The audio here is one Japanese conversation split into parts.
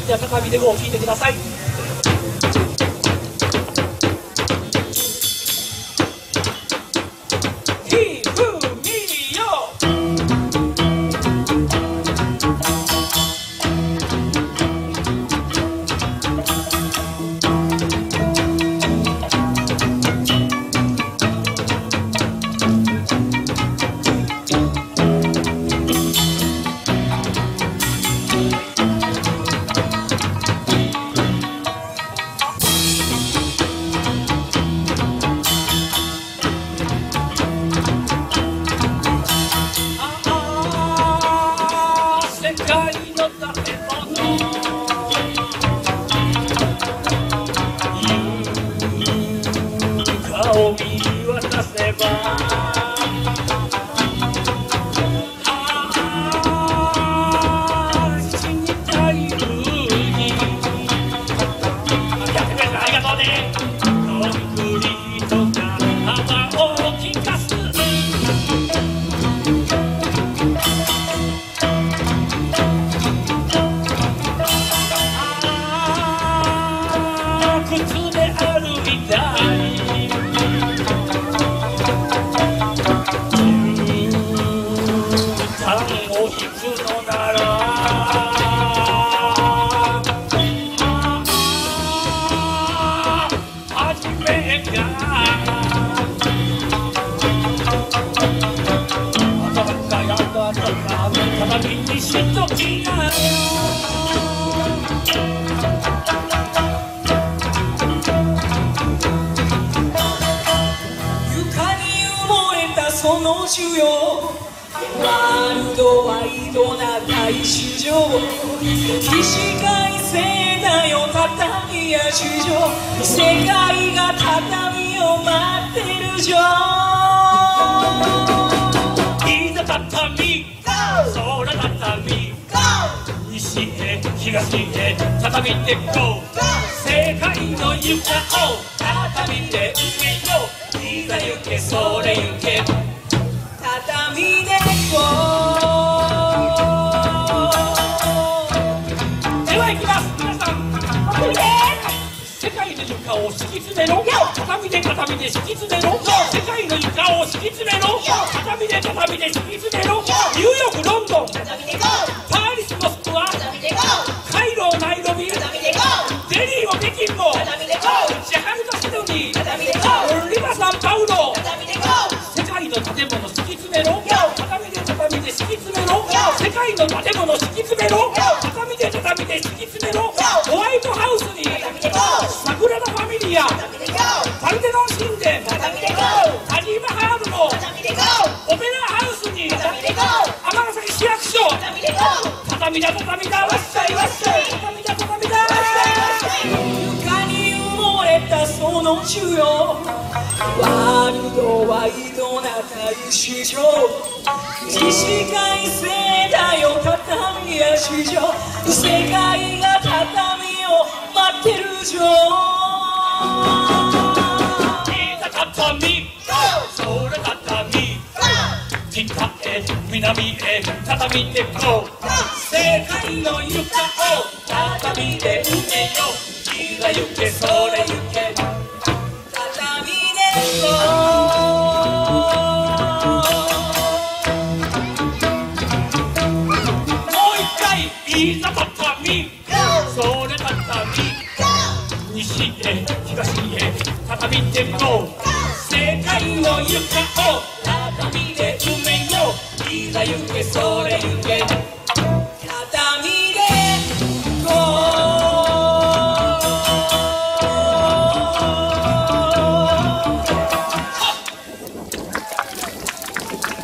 では畳でも聴いてください。その需要ワールドワイドな大市場起死回生だよ畳や市場世界が畳を待ってるじゃいざ畳そら畳西へ東へ畳で GO 世界の床を畳で埋めよういざ行けそれ行け畳で GO では行きます皆さん畳で世界の床を敷き詰めろ畳で畳で敷き詰めろ世界の床を敷き詰めろ畳で畳で敷き詰めろニューヨークロンドン畳で GO パリスモスクワ畳で GO カイロナイロビ畳で GO デリーも北京も畳で GO ジャカルタシドニー畳で GO リマサンパウロ畳で GO 世界の建物敷き詰めろ畳で畳で敷き詰めろ世界の建物敷き詰めろ畳で畳で敷き詰めろホワイトハウスにサグラダ・ファミリアパルテノン神殿タジーマハールのオペラハウスに尼崎市役所畳だ畳だわっしゃいわっしゃい畳だ畳だ床に埋もれたその需要ワールドワイドな大市場起死回生だよ畳や市場世界が畳を待ってるじゃいざ畳それ畳北へ南へ畳で GO 世界の床を畳で埋めよいざ行けそれ行け畳で GO いざ畳それ畳西へ東へ畳で GO 世界の床を畳で埋めよいざ行けそれ行け畳で GO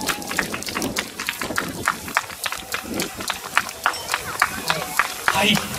はい